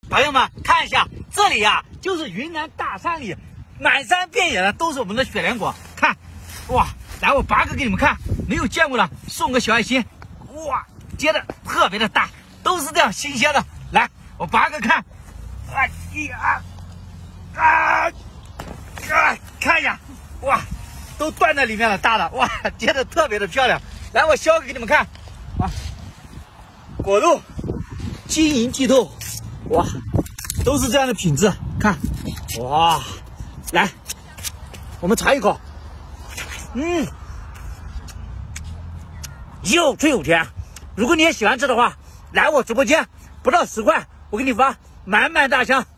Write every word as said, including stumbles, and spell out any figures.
朋友们看一下，这里呀、啊、就是云南大山里，满山遍野的都是我们的雪莲果。看，哇，来我拔个给你们看，没有见过的送个小爱心。哇，结的特别的大，都是这样新鲜的。来，我拔个看，啊一啊啊啊，看一下，哇，都断在里面了，大的，哇，结的特别的漂亮。来，我削个给你们看，啊，果肉晶莹剔透，哇，都是这样的品质，看，哇，来，我们尝一口，嗯，又脆又甜。如果你也喜欢吃的话，来我直播间，不到十块，我给你发满满大箱。